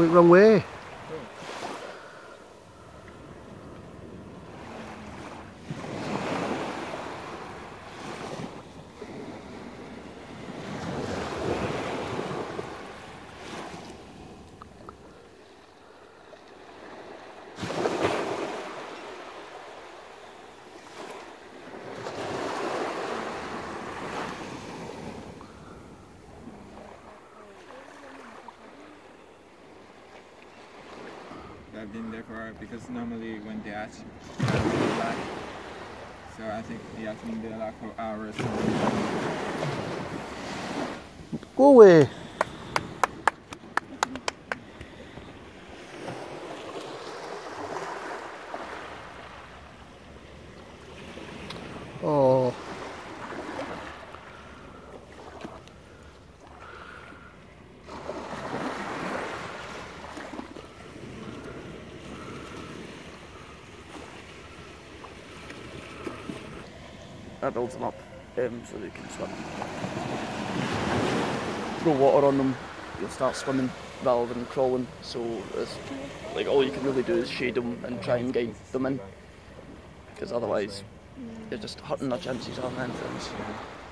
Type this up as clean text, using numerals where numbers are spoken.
Went wrong way. I've been there for because normally when they ask, like, so I think he has been there like for hours. Go away. Oh. That builds them up so they can swim. Throw water on them, you'll start swimming rather than crawling, so it's like all you can really do is shade them and try and guide them in, because otherwise you're just hurting their chances on entrance.